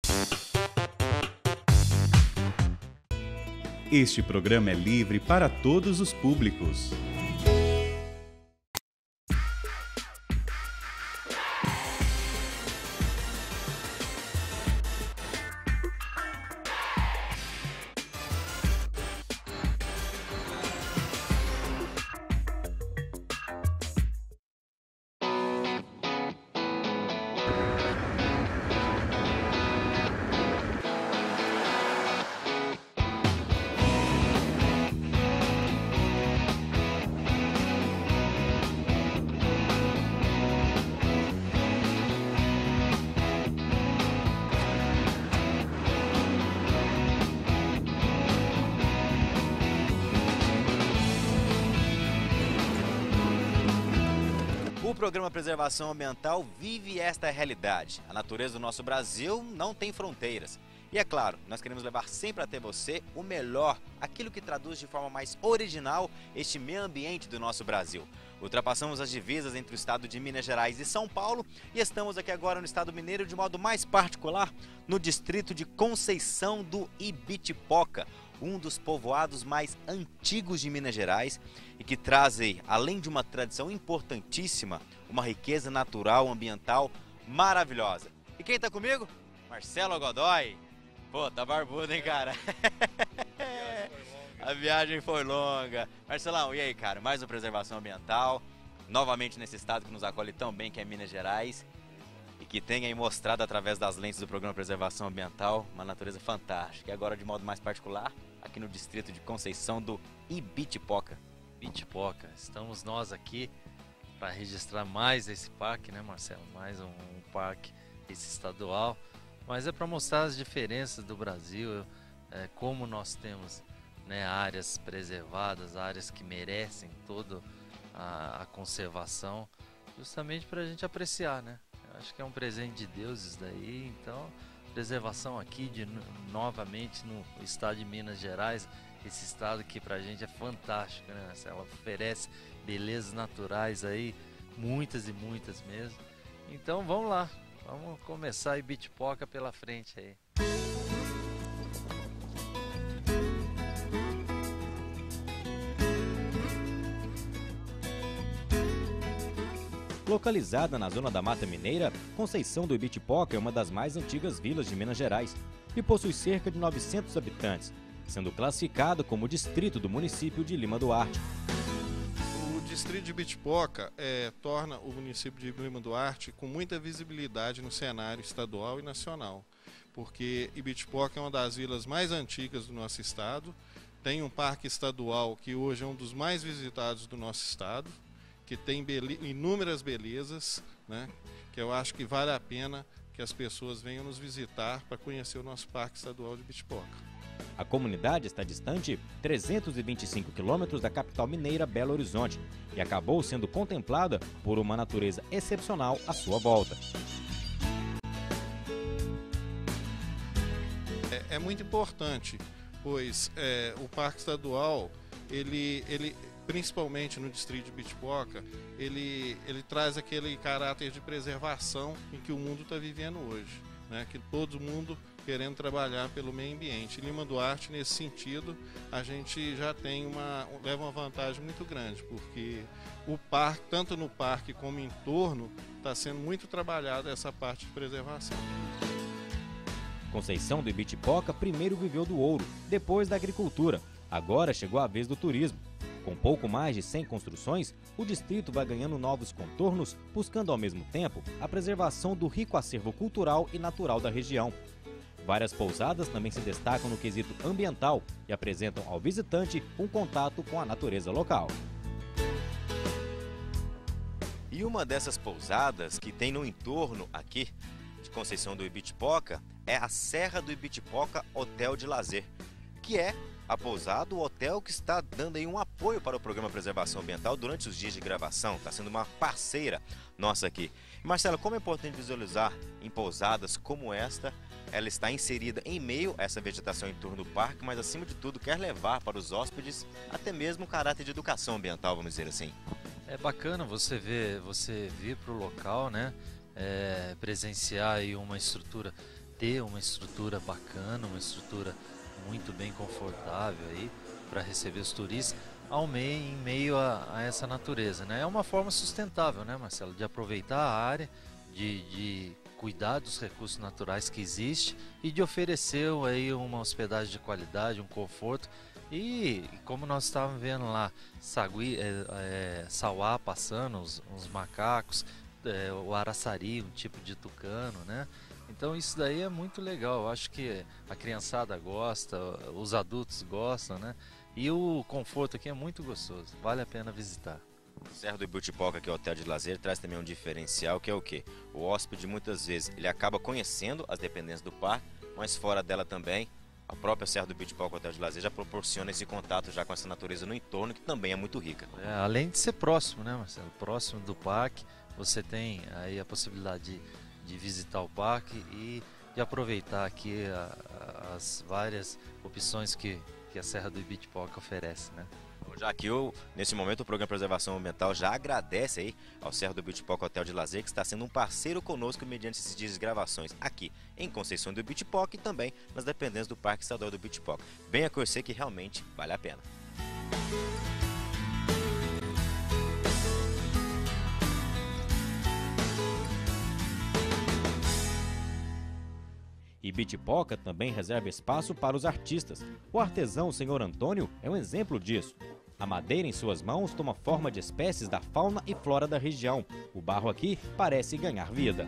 Este programa é livre para todos os públicos. O programa Preservação Ambiental vive esta realidade. A natureza do nosso Brasil não tem fronteiras. E é claro, nós queremos levar sempre até você o melhor, aquilo que traduz de forma mais original este meio ambiente do nosso Brasil. Ultrapassamos as divisas entre o estado de Minas Gerais e São Paulo e estamos aqui agora no estado mineiro de modo mais particular, no distrito de Conceição do Ibitipoca, um dos povoados mais antigos de Minas Gerais e que traz, além de uma tradição importantíssima, uma riqueza natural, ambiental maravilhosa. E quem está comigo? Marcelo Godoy. Pô, tá barbudo, hein, cara? A viagem foi longa. Marcelão, e aí, cara? Mais uma preservação ambiental, novamente nesse estado que nos acolhe tão bem, que é Minas Gerais, e que tem aí mostrado através das lentes do programa Preservação Ambiental uma natureza fantástica. E agora, de modo mais particular, aqui no distrito de Conceição do Ibitipoca. Ibitipoca, estamos nós aqui para registrar mais esse parque, né, Marcelo? Mais um parque esse estadual, mas é para mostrar as diferenças do Brasil, como nós temos, né, áreas preservadas, áreas que merecem toda a conservação, justamente para a gente apreciar, né? Eu acho que é um presente de Deus isso daí, então preservação aqui novamente no estado de Minas Gerais, esse estado que pra gente é fantástico, né? Ela oferece belezas naturais aí, muitas e muitas mesmo. Então vamos lá, vamos começar a Ibitipoca pela frente aí. Localizada na zona da Mata Mineira, Conceição do Ibitipoca é uma das mais antigas vilas de Minas Gerais e possui cerca de 900 habitantes, sendo classificado como distrito do município de Lima Duarte. O distrito de Ibitipoca torna o município de Lima Duarte com muita visibilidade no cenário estadual e nacional, porque Ibitipoca é uma das vilas mais antigas do nosso estado, tem um parque estadual que hoje é um dos mais visitados do nosso estado, que tem inúmeras belezas, né, que eu acho que vale a pena que as pessoas venham nos visitar para conhecer o nosso Parque Estadual de Ibitipoca. A comunidade está distante 325 quilômetros da capital mineira Belo Horizonte e acabou sendo contemplada por uma natureza excepcional à sua volta. É muito importante, pois o Parque Estadual, ele principalmente no distrito de Ibitipoca, ele traz aquele caráter de preservação em que o mundo está vivendo hoje, né? Que todo mundo querendo trabalhar pelo meio ambiente. Lima Duarte, nesse sentido, a gente já tem leva uma vantagem muito grande, porque o parque, tanto no parque como em torno, está sendo muito trabalhada essa parte de preservação. Conceição do Ibitipoca primeiro viveu do ouro, depois da agricultura. Agora chegou a vez do turismo. Com pouco mais de 100 construções, o distrito vai ganhando novos contornos, buscando ao mesmo tempo a preservação do rico acervo cultural e natural da região. Várias pousadas também se destacam no quesito ambiental e apresentam ao visitante um contato com a natureza local. E uma dessas pousadas que tem no entorno aqui de Conceição do Ibitipoca é a Serra do Ibitipoca Hotel de Lazer, que é a pousada, o hotel que está dando aí um apoio para o programa Preservação Ambiental durante os dias de gravação, está sendo uma parceira nossa aqui. E Marcelo, como é importante visualizar em pousadas como esta, ela está inserida em meio a essa vegetação em torno do parque, mas acima de tudo quer levar para os hóspedes até mesmo o caráter de educação ambiental, vamos dizer assim. É bacana você vir para o local, né? Presenciar aí uma estrutura ter uma estrutura bacana, uma estrutura muito bem confortável aí para receber os turistas em meio a essa natureza, né? É uma forma sustentável, né, Marcelo, de aproveitar a área, de cuidar dos recursos naturais que existem e de oferecer aí uma hospedagem de qualidade, um conforto. E como nós estávamos vendo lá, sauá passando, os macacos, o araçari, um tipo de tucano, né? Então isso daí é muito legal, eu acho que a criançada gosta, os adultos gostam, né? E o conforto aqui é muito gostoso, vale a pena visitar. Serra do Ibitipoca, que é o hotel de lazer, traz também um diferencial, que é o quê? O hóspede muitas vezes ele acaba conhecendo as dependências do parque, mas fora dela também, a própria Serra do Ibitipoca, hotel de lazer, já proporciona esse contato já com essa natureza no entorno, que também é muito rica. Além de ser próximo, né, Marcelo? Próximo do parque, você tem aí a possibilidade de visitar o parque e de aproveitar aqui as várias opções que a Serra do Ibitipoca oferece, né? Já que nesse momento o programa Preservação Ambiental já agradece aí ao Serra do Ibitipoca Hotel de Lazer, que está sendo um parceiro conosco mediante esses dias de gravações aqui em Conceição do Ibitipoca e também nas dependências do Parque Estadual do Ibitipoca. Venha conhecer que realmente vale a pena. Ibitipoca também reserva espaço para os artistas. O artesão Senhor Antônio é um exemplo disso. A madeira em suas mãos toma forma de espécies da fauna e flora da região. O barro aqui parece ganhar vida.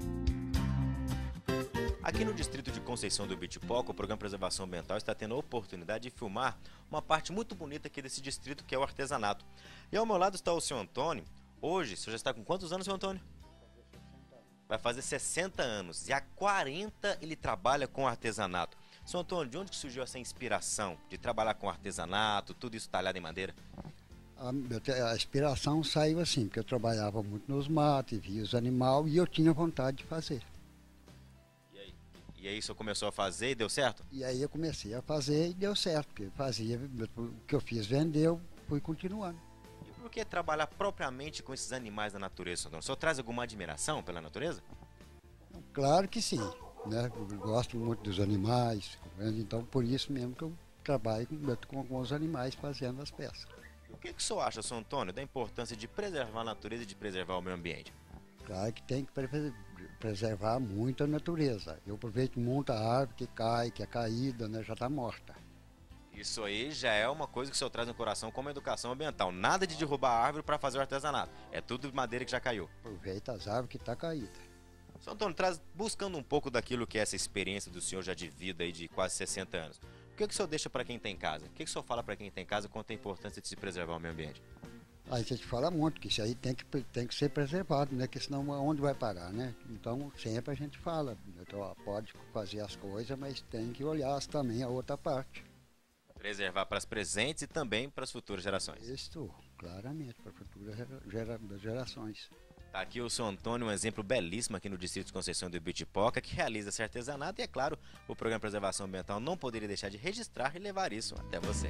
Aqui no distrito de Conceição do Ibitipoca, o programa Preservação Ambiental está tendo a oportunidade de filmar uma parte muito bonita aqui desse distrito, que é o artesanato. E ao meu lado está o senhor Antônio. Hoje, o senhor já está com quantos anos, senhor Antônio? Vai fazer 60 anos e há 40 ele trabalha com artesanato. Senhor Antônio, de onde que surgiu essa inspiração de trabalhar com artesanato, tudo isso talhado em madeira? A inspiração saiu assim, porque eu trabalhava muito nos matos, via os animais e eu tinha vontade de fazer. E aí o senhor começou a fazer e deu certo? E aí eu comecei a fazer e deu certo, porque fazia, o que eu fiz vendeu, fui continuando. E por que trabalhar propriamente com esses animais da natureza, senhor Antônio? O senhor traz alguma admiração pela natureza? Claro que sim. Né? Eu gosto muito dos animais, então por isso mesmo que eu trabalho com os animais fazendo as peças. O que o senhor acha, senhor Antônio, da importância de preservar a natureza e de preservar o meio ambiente? Claro que tem que preservar muito a natureza. Eu aproveito muito a árvore que cai, que é caída, né, já está morta. Isso aí já é uma coisa que o senhor traz no coração como educação ambiental. Nada de derrubar a árvore para fazer o artesanato. É tudo de madeira que já caiu. Aproveita as árvores que estão caídas. Sr. Antônio, buscando um pouco daquilo que é essa experiência do senhor já de vida aí de quase 60 anos, o que o senhor deixa para quem tem casa? O que o senhor fala para quem tem casa quanto a importância de se preservar o meio ambiente? A gente fala muito que isso aí tem que ser preservado, né? Que senão onde vai parar, né? Então sempre a gente fala, então, pode fazer as coisas, mas tem que olhar também a outra parte. Preservar para as presentes e também para as futuras gerações. Isso, claramente, para as futuras gerações. Tá aqui o senhor Antônio, um exemplo belíssimo aqui no distrito de Conceição do Ibitipoca, que realiza esse artesanato e, é claro, o programa Preservação Ambiental não poderia deixar de registrar e levar isso até você.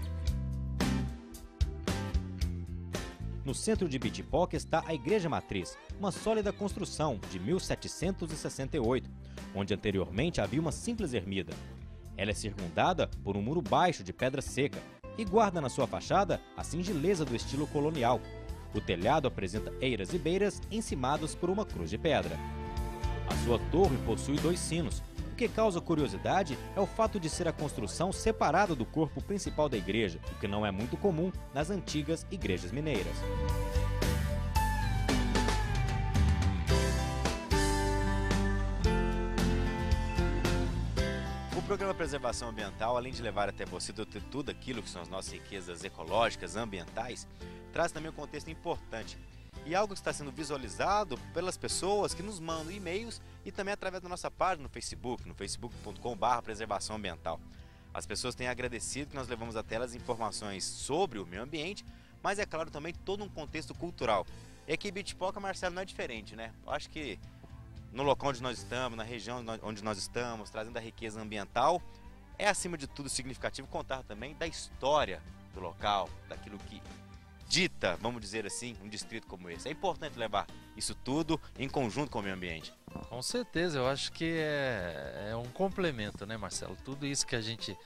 No centro de Ibitipoca está a Igreja Matriz, uma sólida construção de 1768, onde anteriormente havia uma simples ermida. Ela é circundada por um muro baixo de pedra seca e guarda na sua fachada a singeleza do estilo colonial. O telhado apresenta eiras e beiras encimadas por uma cruz de pedra. A sua torre possui 2 sinos. O que causa curiosidade é o fato de ser a construção separada do corpo principal da igreja, o que não é muito comum nas antigas igrejas mineiras. O programa Preservação Ambiental, além de levar até você tudo aquilo que são as nossas riquezas ecológicas, ambientais, traz também um contexto importante e algo que está sendo visualizado pelas pessoas que nos mandam e-mails e também através da nossa página no facebook.com/preservação ambiental. As pessoas têm agradecido que nós levamos até elas informações sobre o meio ambiente, mas é claro também todo um contexto cultural. E aqui em Ibitipoca, Marcelo, não é diferente, né? Eu acho que no local onde nós estamos, na região onde nós estamos, trazendo a riqueza ambiental, é acima de tudo significativo contar também da história do local, daquilo que acredita, vamos dizer assim, um distrito como esse? É importante levar isso tudo em conjunto com o meio ambiente. Com certeza, eu acho que é um complemento, né, Marcelo? Tudo isso que a gente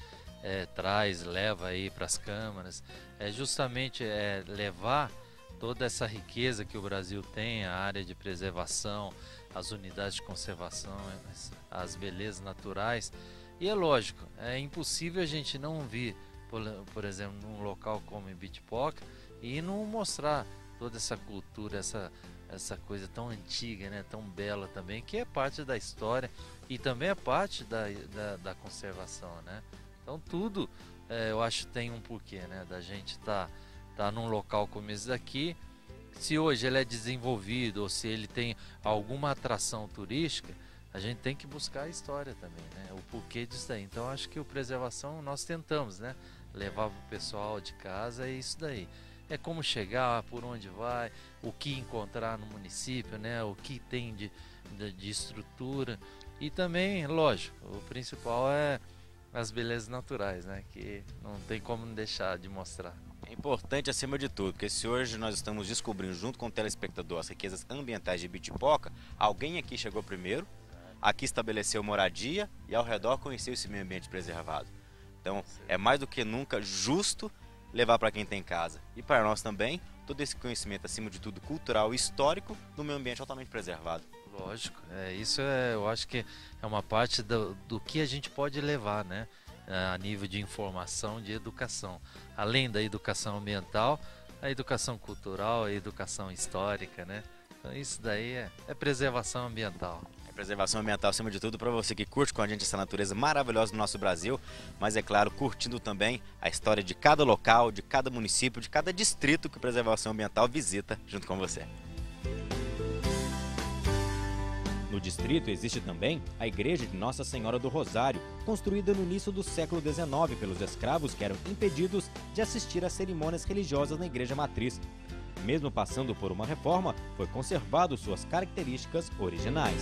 traz, leva aí para as câmaras, é justamente levar toda essa riqueza que o Brasil tem, a área de preservação, as unidades de conservação, as belezas naturais. E é lógico, é impossível a gente não vir, por exemplo, num local como Ibitipoca e não mostrar toda essa cultura, essa coisa tão antiga, né, tão bela também, que é parte da história e também é parte da conservação, né? Então tudo, eu acho que tem um porquê, né, da gente tá num local como esse daqui. Se hoje ele é desenvolvido ou se ele tem alguma atração turística, a gente tem que buscar a história também, né? O porquê disso daí. Então acho que o preservação nós tentamos, né? Levar para o pessoal de casa é isso daí. É como chegar, por onde vai, o que encontrar no município, né? O que tem de estrutura. E também, lógico, o principal é as belezas naturais, né? Que não tem como deixar de mostrar. É importante acima de tudo, porque se hoje nós estamos descobrindo junto com o telespectador as riquezas ambientais de Ibitipoca, alguém aqui chegou primeiro, aqui estabeleceu moradia e ao redor conheceu esse meio ambiente preservado. Então é mais do que nunca justo levar para quem tem casa e para nós também todo esse conhecimento, acima de tudo cultural e histórico, do meio ambiente altamente preservado. Lógico, isso eu acho que é uma parte do que a gente pode levar, né? A nível de informação, de educação. Além da educação ambiental, a educação cultural, a educação histórica, né? Então isso daí é preservação ambiental. É preservação ambiental acima de tudo para você que curte com a gente essa natureza maravilhosa do nosso Brasil, mas é claro, curtindo também a história de cada local, de cada município, de cada distrito que a preservação ambiental visita junto com você. No distrito existe também a Igreja de Nossa Senhora do Rosário, construída no início do século XIX pelos escravos que eram impedidos de assistir às cerimônias religiosas na igreja matriz. Mesmo passando por uma reforma, foi conservado suas características originais.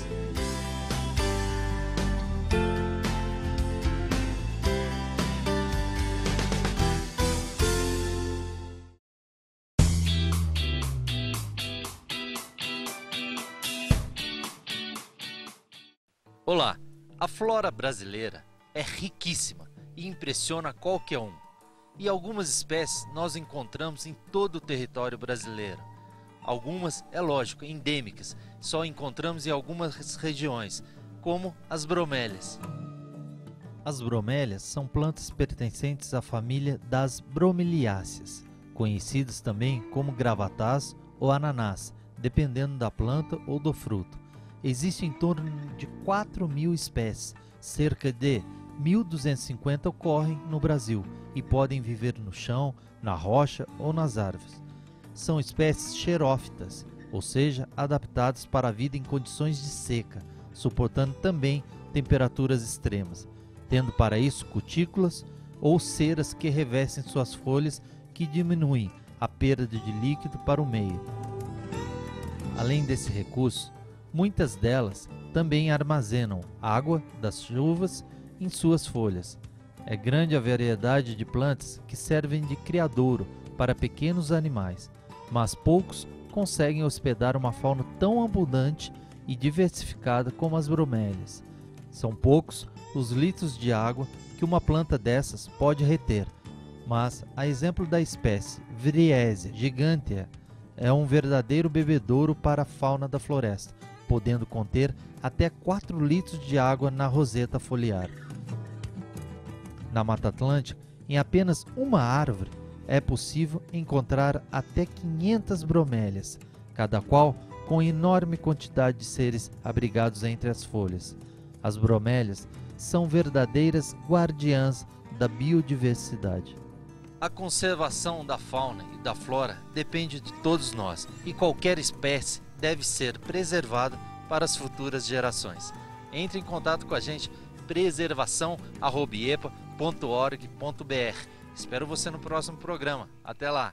Olá, a flora brasileira é riquíssima e impressiona qualquer um. E algumas espécies nós encontramos em todo o território brasileiro. Algumas, é lógico, endêmicas, só encontramos em algumas regiões, como as bromélias. As bromélias são plantas pertencentes à família das bromeliáceas, conhecidas também como gravatás ou ananás, dependendo da planta ou do fruto. Existem em torno de 4.000 espécies, cerca de 1.250 ocorrem no Brasil e podem viver no chão, na rocha ou nas árvores. São espécies xerófitas, ou seja, adaptadas para a vida em condições de seca, suportando também temperaturas extremas, tendo para isso cutículas ou ceras que revestem suas folhas que diminuem a perda de líquido para o meio. Além desse recurso, muitas delas também armazenam água das chuvas em suas folhas. É grande a variedade de plantas que servem de criadouro para pequenos animais, mas poucos conseguem hospedar uma fauna tão abundante e diversificada como as bromélias. São poucos os litros de água que uma planta dessas pode reter, mas, a exemplo da espécie Vriesia gigantea, é um verdadeiro bebedouro para a fauna da floresta, podendo conter até 4 litros de água na roseta foliar. Na Mata Atlântica, em apenas uma árvore, é possível encontrar até 500 bromélias, cada qual com enorme quantidade de seres abrigados entre as folhas. As bromélias são verdadeiras guardiãs da biodiversidade. A conservação da fauna e da flora depende de todos nós, e qualquer espécie deve ser preservada para as futuras gerações. Entre em contato com a gente, preservação@iepa.org.br. Espero você no próximo programa. Até lá!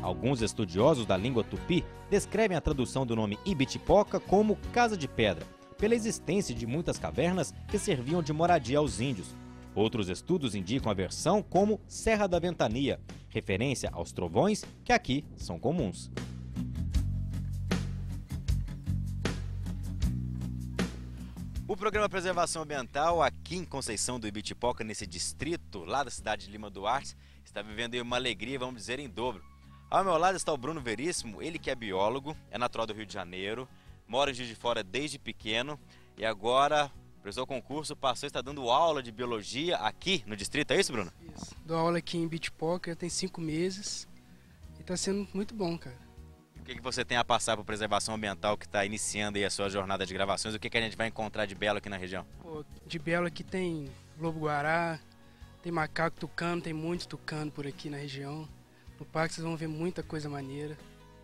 Alguns estudiosos da língua tupi descrevem a tradução do nome Ibitipoca como Casa de Pedra, pela existência de muitas cavernas que serviam de moradia aos índios. Outros estudos indicam a versão como Serra da Ventania, referência aos trovões que aqui são comuns. O programa Preservação Ambiental aqui em Conceição do Ibitipoca, nesse distrito lá da cidade de Lima Duarte, está vivendo aí uma alegria, vamos dizer, em dobro. Ao meu lado está o Bruno Veríssimo, ele que é biólogo, é natural do Rio de Janeiro, mora em Juiz de Fora desde pequeno e agora prestou concurso, passou e está dando aula de biologia aqui no distrito, é isso, Bruno? Isso. Dou aula aqui em Ibitipoca, já tem 5 meses e está sendo muito bom, cara. O que você tem a passar para a Preservação Ambiental que está iniciando aí a sua jornada de gravações? O que a gente vai encontrar de belo aqui na região? Pô, de belo aqui tem lobo-guará, tem macaco tucano, tem muito tucano por aqui na região. No parque vocês vão ver muita coisa maneira.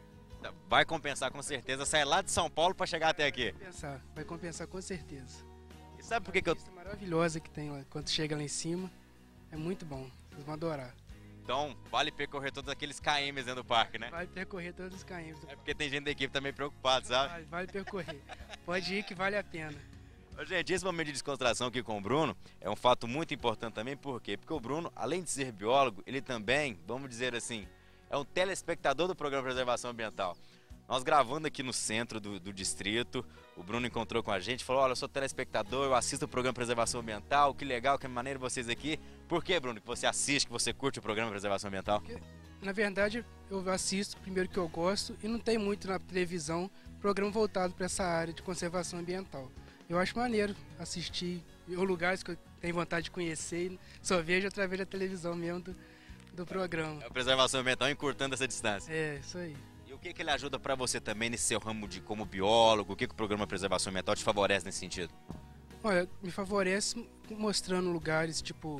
Vai compensar com certeza, sair lá de São Paulo para chegar até aqui. Vai compensar com certeza. E sabe por que eu... vista maravilhosa que tem lá, quando chega lá em cima, é muito bom, vocês vão adorar. Então, vale percorrer todos aqueles KMs dentro do parque, né? Vale percorrer todos os KMs. É porque tem gente da equipe também preocupada, sabe? Vale percorrer. Pode ir que vale a pena. Gente, esse momento de descontração aqui com o Bruno é um fato muito importante também, por quê? Porque o Bruno, além de ser biólogo, ele também, vamos dizer assim, é um telespectador do programa Preservação Ambiental. Nós gravando aqui no centro do distrito, o Bruno encontrou com a gente, falou, olha, eu sou telespectador, eu assisto o programa Preservação Ambiental, que legal, que maneiro vocês aqui. Por que, Bruno, que você assiste, que você curte o programa Preservação Ambiental? Porque, na verdade, eu assisto primeiro que eu gosto e não tem muito na televisão programa voltado para essa área de conservação ambiental. Eu acho maneiro assistir lugares que eu tenho vontade de conhecer e só vejo através da televisão mesmo do programa. É a Preservação Ambiental encurtando essa distância. É, isso aí. E o que ele ajuda para você também nesse seu ramo de como biólogo? O que o programa Preservação Ambiental te favorece nesse sentido? Olha, me favorece mostrando lugares tipo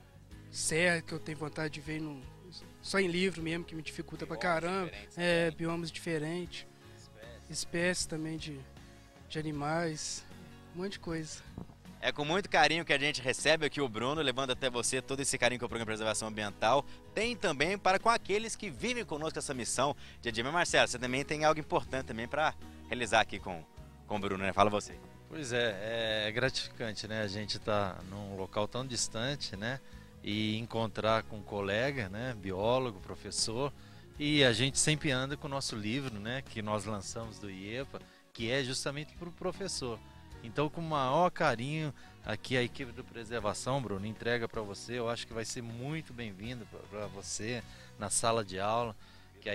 serra que eu tenho vontade de ver só em livro mesmo, que me dificulta pra caramba. Biomas diferentes, espécies também de animais, um monte de coisa. É com muito carinho que a gente recebe aqui o Bruno, levando até você todo esse carinho que o programa Preservação Ambiental tem também para com aqueles que vivem conosco essa missão dia a dia. Mas Marcelo, você também tem algo importante também para realizar aqui com o Bruno, né? Fala você. Pois é gratificante, né? A gente tá num local tão distante, né? E encontrar com um colega, né? Biólogo, professor, e a gente sempre anda com o nosso livro, né? Que nós lançamos do IEPA, que é justamente para o professor. Então, com o maior carinho, aqui a equipe do Preservação, Bruno, entrega para você. Eu acho que vai ser muito bem-vindo para você na sala de aula, que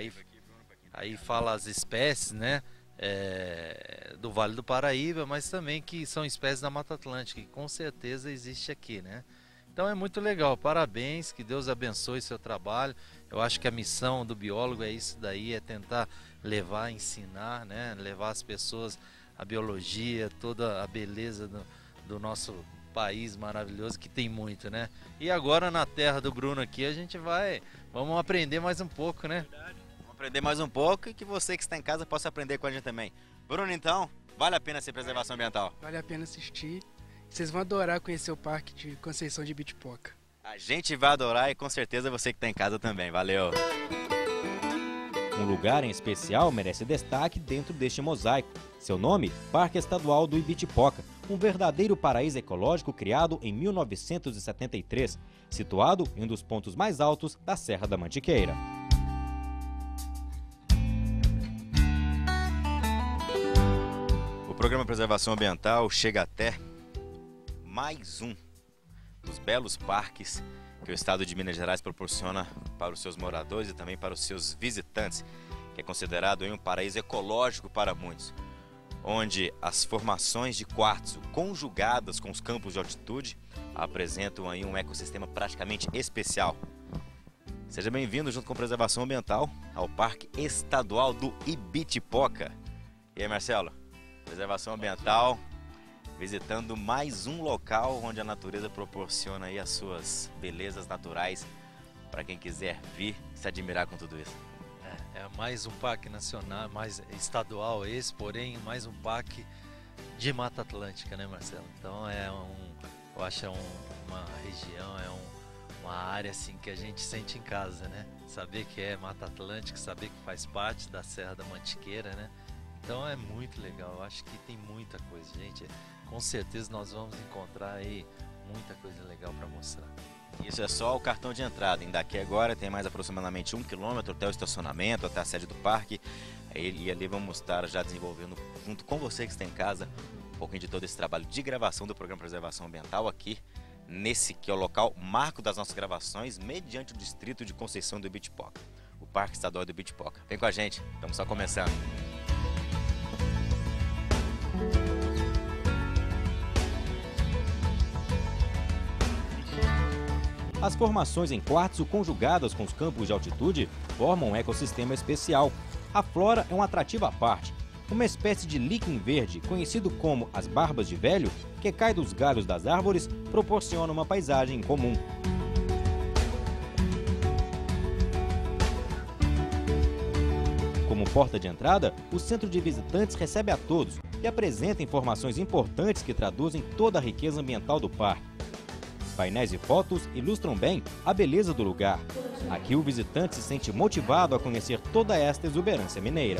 aí fala as espécies, né, do Vale do Paraíba, mas também que são espécies da Mata Atlântica, que com certeza existe aqui, né? Então é muito legal, parabéns, que Deus abençoe seu trabalho. Eu acho que a missão do biólogo é isso daí, é tentar levar, ensinar, né, levar as pessoas a biologia, toda a beleza do nosso país maravilhoso, que tem muito, né? E agora na terra do Bruno aqui vamos aprender mais um pouco, né? Vamos aprender mais um pouco e que você que está em casa possa aprender com a gente também. Bruno, então, vale a pena ser Preservação Ambiental? Vale a pena assistir. Vocês vão adorar conhecer o Parque de Conceição de Ibitipoca. A gente vai adorar e com certeza você que está em casa também. Valeu! Um lugar em especial merece destaque dentro deste mosaico. Seu nome, Parque Estadual do Ibitipoca, um verdadeiro paraíso ecológico criado em 1973, situado em um dos pontos mais altos da Serra da Mantiqueira. O programa Preservação Ambiental chega até mais um dos belos parques que o estado de Minas Gerais proporciona para os seus moradores e também para os seus visitantes, que é considerado um paraíso ecológico para muitos, onde as formações de quartzo conjugadas com os campos de altitude apresentam aí um ecossistema praticamente especial. Seja bem-vindo junto com a Preservação Ambiental ao Parque Estadual do Ibitipoca. E aí, Marcelo, Preservação Ambiental visitando mais um local onde a natureza proporciona aí as suas belezas naturais para quem quiser vir se admirar com tudo isso. É mais um parque nacional, mais estadual esse, porém mais um parque de Mata Atlântica, né, Marcelo? Então eu acho uma região, uma área assim que a gente sente em casa, né? Saber que é Mata Atlântica, saber que faz parte da Serra da Mantiqueira, né? Então é muito legal, eu acho que tem muita coisa, gente. Com certeza nós vamos encontrar aí muita coisa legal para mostrar. Isso é só o cartão de entrada. Em daqui agora tem mais aproximadamente 1 km até o estacionamento, até a sede do parque. E ali vamos estar já desenvolvendo, junto com você que está em casa, um pouquinho de todo esse trabalho de gravação do programa Preservação Ambiental aqui, nesse que é o local marco das nossas gravações, mediante o distrito de Conceição do Ibitipoca, o Parque Estadual do Ibitipoca. Vem com a gente, estamos só começando. As formações em quartzo conjugadas com os campos de altitude formam um ecossistema especial. A flora é um atrativo à parte. Uma espécie de líquen verde, conhecido como as barbas de velho, que cai dos galhos das árvores, proporciona uma paisagem incomum. Como porta de entrada, o centro de visitantes recebe a todos e apresenta informações importantes que traduzem toda a riqueza ambiental do parque. Painéis e fotos ilustram bem a beleza do lugar. Aqui o visitante se sente motivado a conhecer toda esta exuberância mineira.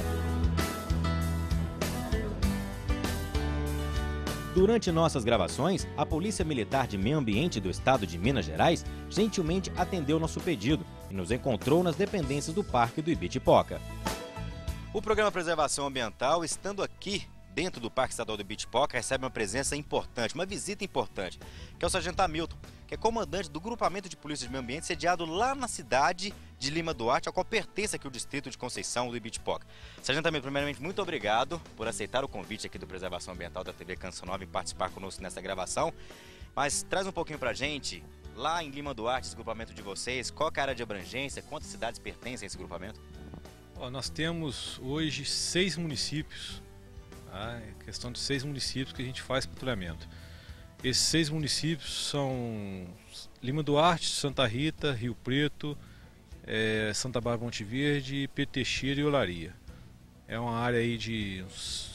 Durante nossas gravações, a Polícia Militar de Meio Ambiente do Estado de Minas Gerais gentilmente atendeu nosso pedido e nos encontrou nas dependências do Parque do Ibitipoca. O programa Preservação Ambiental, estando aqui dentro do Parque Estadual do Ibitipoca, recebe uma presença importante, uma visita importante, que é o Sargento Hamilton, que é comandante do grupamento de polícia de meio ambiente sediado lá na cidade de Lima Duarte, ao qual pertence aqui o distrito de Conceição do Ibitipoca. Sargento Hamilton, primeiramente, muito obrigado por aceitar o convite aqui do Preservação Ambiental da TV Canção Nova e participar conosco nessa gravação. Mas traz um pouquinho pra gente, lá em Lima Duarte, esse grupamento de vocês, qual é a área de abrangência, quantas cidades pertencem a esse grupamento? Nós temos hoje 6 municípios. É questão de 6 municípios que a gente faz patrulhamento. Esses 6 municípios são Lima Duarte, Santa Rita, Rio Preto, Santa Bárbara, Monte Verde, Pedro Teixeira e Olaria. É uma área aí de uns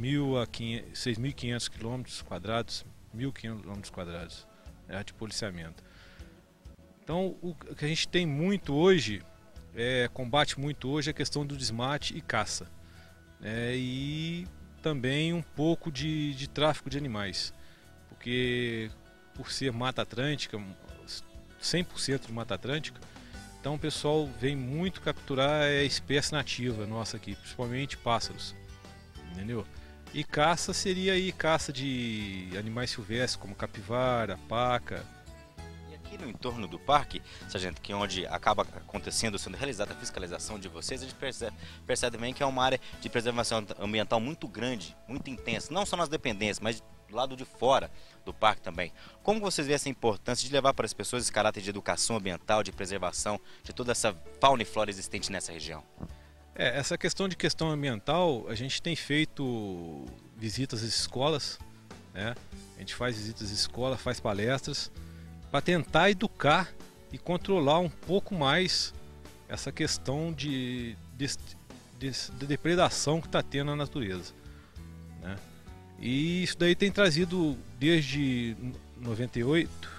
6.500 km², 1.500 km² de policiamento. Então o que a gente tem muito hoje, combate muito hoje a questão do desmate e caça. E também um pouco de tráfico de animais, porque por ser Mata Atlântica, 100% de Mata Atlântica, então o pessoal vem muito capturar a espécie nativa nossa aqui, principalmente pássaros, entendeu? E caça seria aí caça de animais silvestres como capivara, paca. Aqui no entorno do parque, sargento, que é onde acaba sendo realizada a fiscalização de vocês, a gente percebe também que é uma área de preservação ambiental muito grande, muito intensa, não só nas dependências, mas do lado de fora do parque também. Como vocês veem essa importância de levar para as pessoas esse caráter de educação ambiental, de preservação de toda essa fauna e flora existente nessa região? Essa questão ambiental, a gente tem feito visitas às escolas, né? A gente faz visitas às escolas, faz palestras, para tentar educar e controlar um pouco mais essa questão de depredação que está tendo na natureza, né? E isso daí tem trazido desde 98,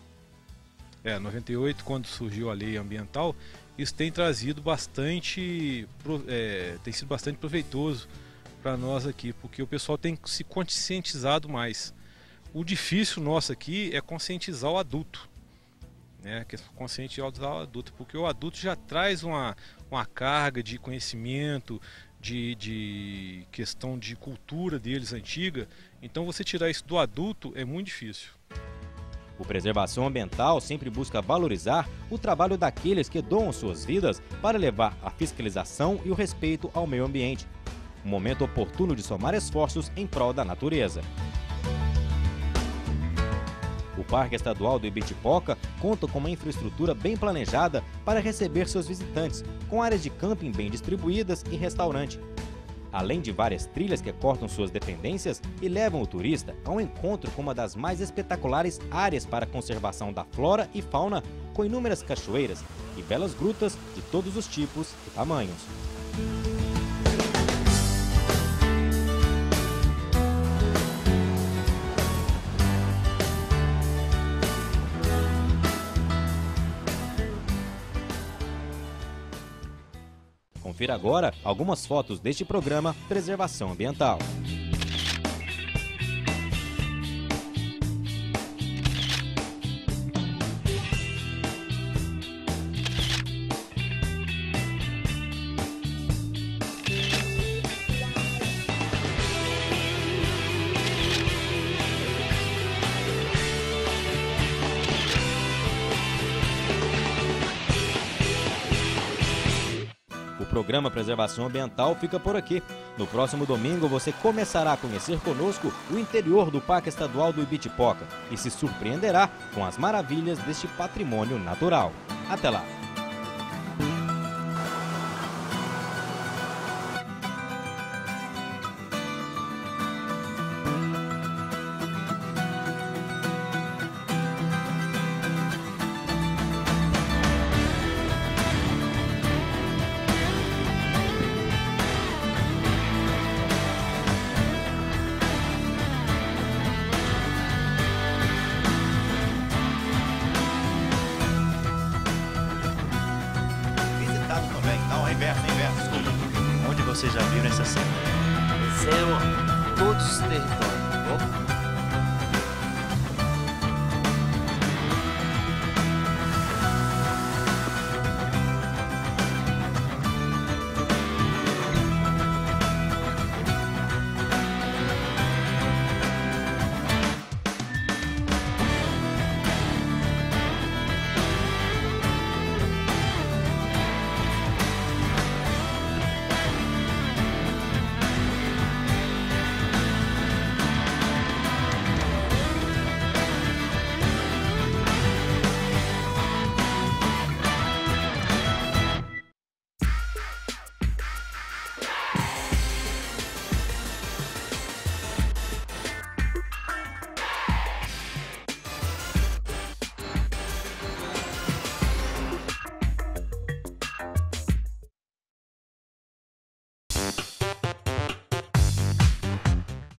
quando surgiu a lei ambiental, isso tem trazido tem sido bastante proveitoso para nós aqui, porque o pessoal tem se conscientizado mais. O difícil nosso aqui é conscientizar o adulto, né? Conscientizar o adulto, porque o adulto já traz uma carga de conhecimento, de questão de cultura deles antiga. Então você tirar isso do adulto é muito difícil. O Preservação Ambiental sempre busca valorizar o trabalho daqueles que doam suas vidas para levar a fiscalização e o respeito ao meio ambiente. Um momento oportuno de somar esforços em prol da natureza. O Parque Estadual do Ibitipoca conta com uma infraestrutura bem planejada para receber seus visitantes, com áreas de camping bem distribuídas e restaurante. Além de várias trilhas que cortam suas dependências e levam o turista a um encontro com uma das mais espetaculares áreas para a conservação da flora e fauna, com inúmeras cachoeiras e belas grutas de todos os tipos e tamanhos. Confira agora algumas fotos deste programa Preservação Ambiental. O programa Preservação Ambiental fica por aqui. No próximo domingo você começará a conhecer conosco o interior do Parque Estadual do Ibitipoca e se surpreenderá com as maravilhas deste patrimônio natural. Até lá! Onde você já viu nessa cena? Zero todos os territórios.